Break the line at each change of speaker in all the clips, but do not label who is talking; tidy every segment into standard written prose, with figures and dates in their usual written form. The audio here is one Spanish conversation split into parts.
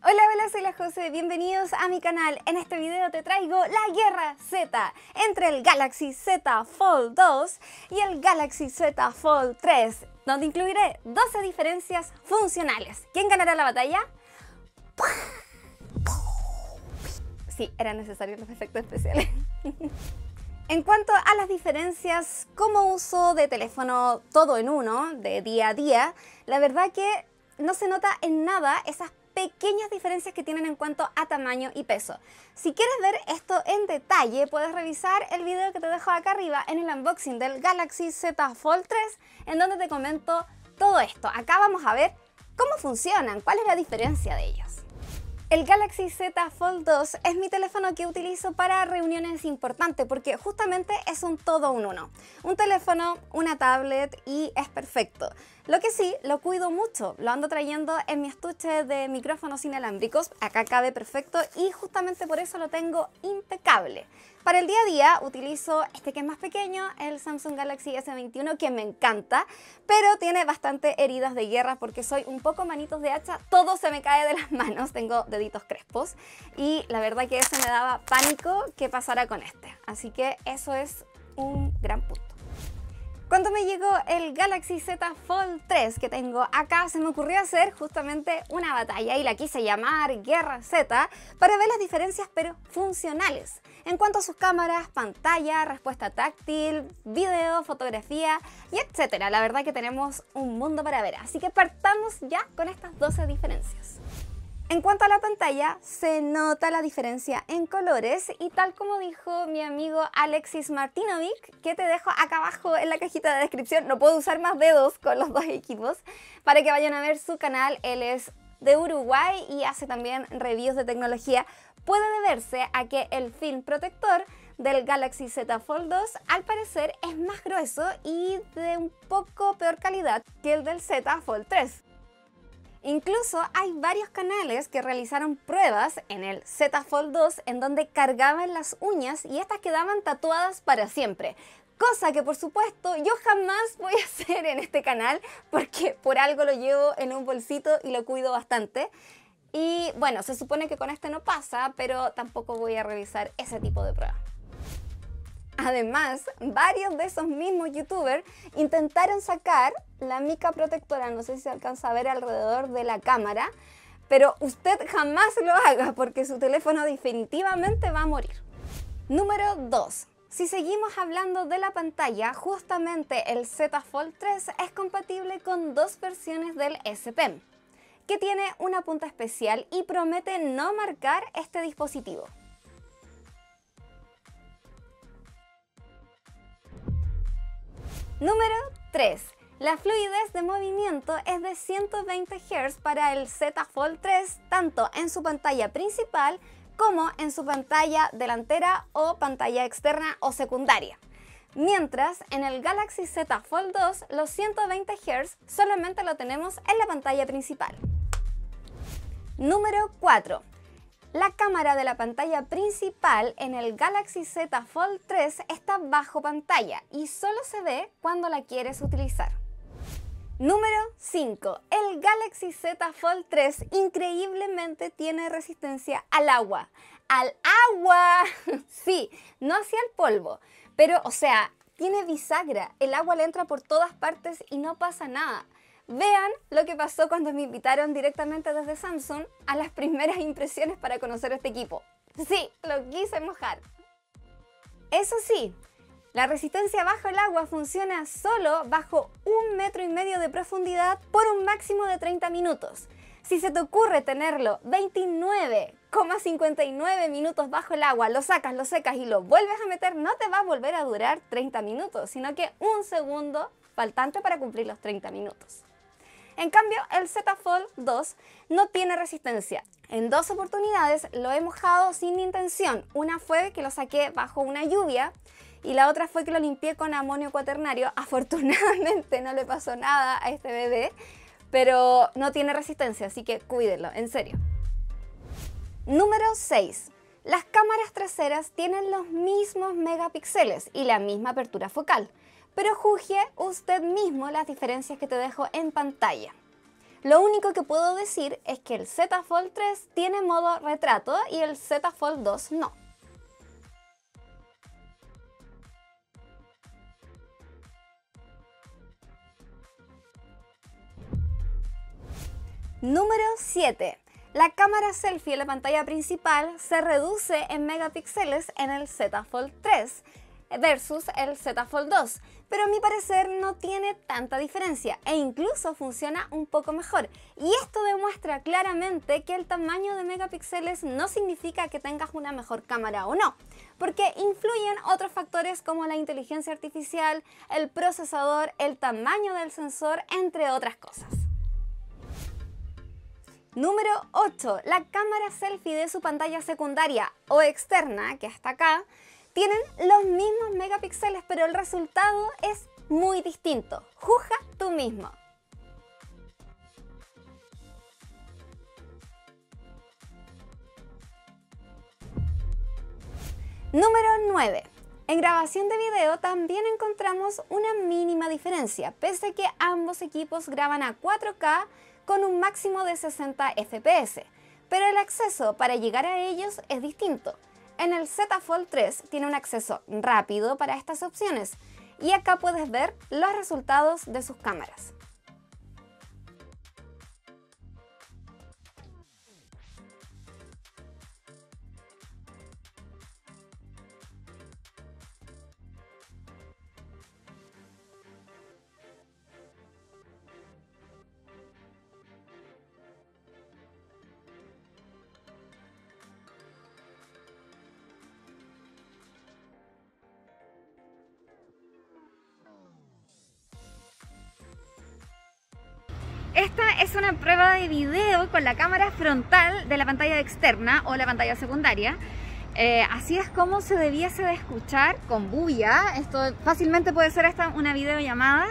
Hola, hola, soy la José, bienvenidos a mi canal. En este video te traigo la guerra Z entre el Galaxy Z Fold 2 y el Galaxy Z Fold 3, donde incluiré 12 diferencias funcionales. ¿Quién ganará la batalla? Sí, eran necesarios los efectos especiales. En cuanto a las diferencias como uso de teléfono todo en uno, de día a día, la verdad que no se nota en nada esas pequeñas diferencias que tienen en cuanto a tamaño y peso. Si quieres ver esto en detalle, puedes revisar el video que te dejo acá arriba en el unboxing del Galaxy Z Fold 3, en donde te comento todo esto. Acá vamos a ver cómo funcionan, cuál es la diferencia de ellos. El Galaxy Z Fold 2 es mi teléfono que utilizo para reuniones importantes porque justamente es un todo en uno. Un teléfono, una tablet y es perfecto. Lo que sí, lo cuido mucho, lo ando trayendo en mi estuche de micrófonos inalámbricos, acá cabe perfecto y justamente por eso lo tengo impecable. Para el día a día utilizo este que es más pequeño, el Samsung Galaxy S21, que me encanta, pero tiene bastante heridas de guerra porque soy un poco manitos de hacha, todo se me cae de las manos, tengo deditos crespos y la verdad que eso me daba pánico que pasara con este, así que eso es un gran punto. Cuando me llegó el Galaxy Z Fold 3 que tengo acá, se me ocurrió hacer justamente una batalla y la quise llamar Guerra Z para ver las diferencias pero funcionales en cuanto a sus cámaras, pantalla, respuesta táctil, video, fotografía y etcétera. La verdad que tenemos un mundo para ver, así que partamos ya con estas 12 diferencias. En cuanto a la pantalla, se nota la diferencia en colores y tal como dijo mi amigo Alexis Martinovic, que te dejo acá abajo en la cajita de descripción, no puedo usar más dedos con los dos equipos, para que vayan a ver su canal. Él es de Uruguay y hace también reviews de tecnología. Puede deberse a que el film protector del Galaxy Z Fold 2 al parecer es más grueso y de un poco peor calidad que el del Z Fold 3. Incluso hay varios canales que realizaron pruebas en el Z Fold 2 en donde cargaban las uñas y estas quedaban tatuadas para siempre. Cosa que por supuesto yo jamás voy a hacer en este canal porque por algo lo llevo en un bolsito y lo cuido bastante. Y bueno, se supone que con este no pasa, pero tampoco voy a realizar ese tipo de pruebas. Además, varios de esos mismos youtubers intentaron sacar la mica protectora, no sé si se alcanza a ver alrededor de la cámara, pero usted jamás lo haga porque su teléfono definitivamente va a morir. Número 2. Si seguimos hablando de la pantalla, justamente el Z Fold 3 es compatible con dos versiones del S Pen, que tiene una punta especial y promete no marcar este dispositivo. Número 3. La fluidez de movimiento es de 120 Hz para el Z Fold 3, tanto en su pantalla principal como en su pantalla delantera o pantalla externa o secundaria. Mientras en el Galaxy Z Fold 2 los 120 Hz solamente lo tenemos en la pantalla principal. Número 4. La cámara de la pantalla principal en el Galaxy Z Fold 3 está bajo pantalla y solo se ve cuando la quieres utilizar. Número 5. El Galaxy Z Fold 3 increíblemente tiene resistencia al agua. ¡Al agua! Sí, no hacia el polvo, pero o sea, tiene bisagra. El agua le entra por todas partes y no pasa nada. Vean lo que pasó cuando me invitaron directamente desde Samsung a las primeras impresiones para conocer este equipo. Sí, lo quise mojar. Eso sí, la resistencia bajo el agua funciona solo bajo 1,5 metros de profundidad por un máximo de 30 minutos. Si se te ocurre tenerlo 29,59 minutos bajo el agua, lo sacas, lo secas y lo vuelves a meter, no te va a volver a durar 30 minutos, sino que un segundo faltante para cumplir los 30 minutos. En cambio, el Z Fold 2 no tiene resistencia. En dos oportunidades lo he mojado sin intención. Una fue que lo saqué bajo una lluvia y la otra fue que lo limpié con amonio cuaternario. Afortunadamente no le pasó nada a este bebé, pero no tiene resistencia, así que cuídenlo, en serio. Número 6. Las cámaras traseras tienen los mismos megapíxeles y la misma apertura focal, pero juzgue usted mismo las diferencias que te dejo en pantalla. Lo único que puedo decir es que el Z Fold 3 tiene modo retrato y el Z Fold 2 no. Número 7. La cámara selfie en la pantalla principal se reduce en megapíxeles en el Z Fold 3 versus el Z Fold 2, pero a mi parecer no tiene tanta diferencia e incluso funciona un poco mejor. Y esto demuestra claramente que el tamaño de megapíxeles no significa que tengas una mejor cámara o no, porque influyen otros factores como la inteligencia artificial, el procesador, el tamaño del sensor, entre otras cosas. Número 8. La cámara selfie de su pantalla secundaria o externa, que está acá, tienen los mismos megapíxeles, pero el resultado es muy distinto. Juzga tú mismo. Número 9. En grabación de video también encontramos una mínima diferencia, pese a que ambos equipos graban a 4K con un máximo de 60 FPS, pero el acceso para llegar a ellos es distinto. En el Z Fold 3 tiene un acceso rápido para estas opciones y acá puedes ver los resultados de sus cámaras. Esta es una prueba de video con la cámara frontal de la pantalla externa o la pantalla secundaria. Así es como se debiese de escuchar con bulla. Esto fácilmente puede ser esta una videollamada.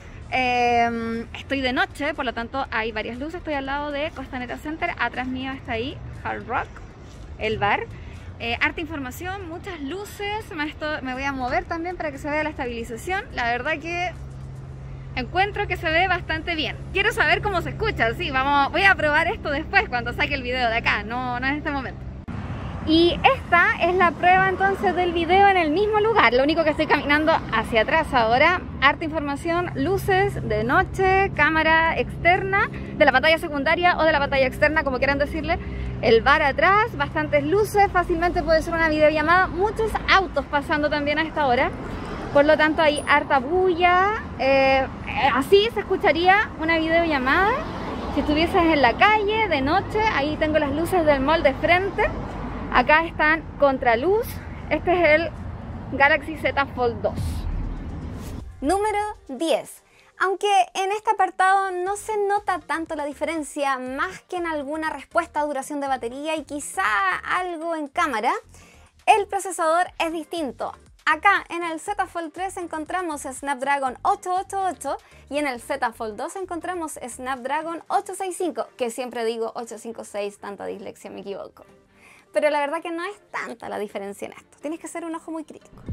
Estoy de noche, por lo tanto hay varias luces. Estoy al lado de Costanera Center. Atrás mío está ahí Hard Rock, el bar. Harta información, muchas luces. Me voy a mover también para que se vea la estabilización. La verdad que encuentro que se ve bastante bien. Quiero saber cómo se escucha, sí, voy a probar esto después cuando saque el video de acá, no en este momento. Y esta es la prueba entonces del video en el mismo lugar, lo único que estoy caminando hacia atrás ahora. Harta información, luces de noche, cámara externa, de la pantalla secundaria o de la pantalla externa, como quieran decirle. El bar atrás, bastantes luces, fácilmente puede ser una videollamada, muchos autos pasando también a esta hora. Por lo tanto hay harta bulla, así se escucharía una videollamada si estuvieses en la calle de noche. Ahí tengo las luces del mall de frente, acá están contraluz. Este es el Galaxy Z Fold 2. Número 10. Aunque en este apartado no se nota tanto la diferencia, más que en alguna respuesta a duración de batería y quizá algo en cámara, el procesador es distinto. Acá en el Z Fold 3 encontramos Snapdragon 888 y en el Z Fold 2 encontramos Snapdragon 865, que siempre digo 856, tanta dislexia, me equivoco. Pero la verdad que no es tanta la diferencia en esto, tienes que hacer un ojo muy crítico.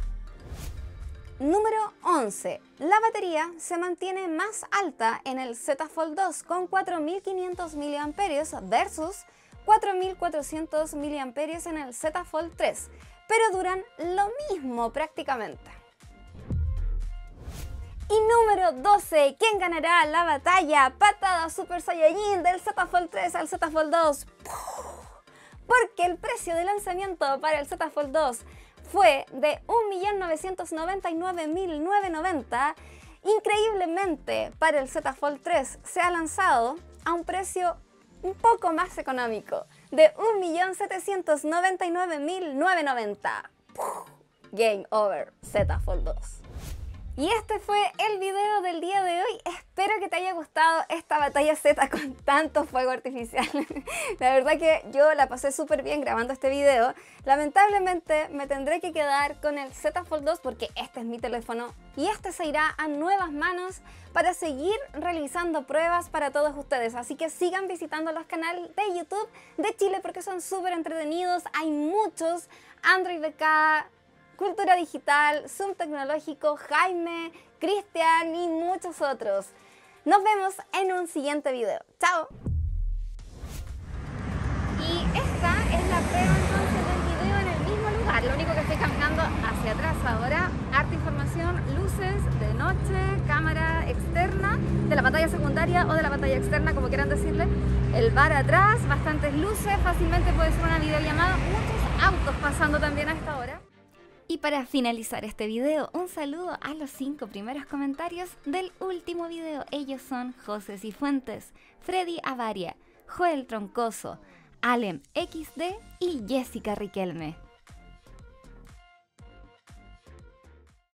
Número 11. La batería se mantiene más alta en el Z Fold 2 con 4500 mAh versus 4400 mAh en el Z Fold 3. Pero duran lo mismo prácticamente. Y número 12, ¿quién ganará la batalla? Patada Super Saiyajin del Z Fold 3 al Z Fold 2. Porque el precio de lanzamiento para el Z Fold 2 fue de 1.999.990. Increíblemente, para el Z Fold 3 se ha lanzado a un precio un poco más económico, de 1.799.990. Game over, Z Fold 2. Y este fue el video del día de hoy. Espero que te haya gustado esta batalla Z con tanto fuego artificial. La verdad que yo la pasé súper bien grabando este video. Lamentablemente me tendré que quedar con el Z Fold 2 porque este es mi teléfono y este se irá a nuevas manos para seguir realizando pruebas para todos ustedes. Así que sigan visitando los canales de YouTube de Chile porque son súper entretenidos. Hay muchos, Android BK, Cultura Digital, Zoom Tecnológico, Jaime, Cristian y muchos otros. Nos vemos en un siguiente video. ¡Chao! Y esta es la prueba entonces del video en el mismo lugar. Lo único que estoy caminando hacia atrás ahora. Harta información, luces de noche, cámara externa de la pantalla secundaria o de la pantalla externa, como quieran decirle. El bar atrás, bastantes luces, fácilmente puede ser una videollamada. Muchos autos pasando también a esta hora. Y para finalizar este video, un saludo a los 5 primeros comentarios del último video. Ellos son José Cifuentes, Freddy Avaria, Joel Troncoso, Alem XD y Jessica Riquelme.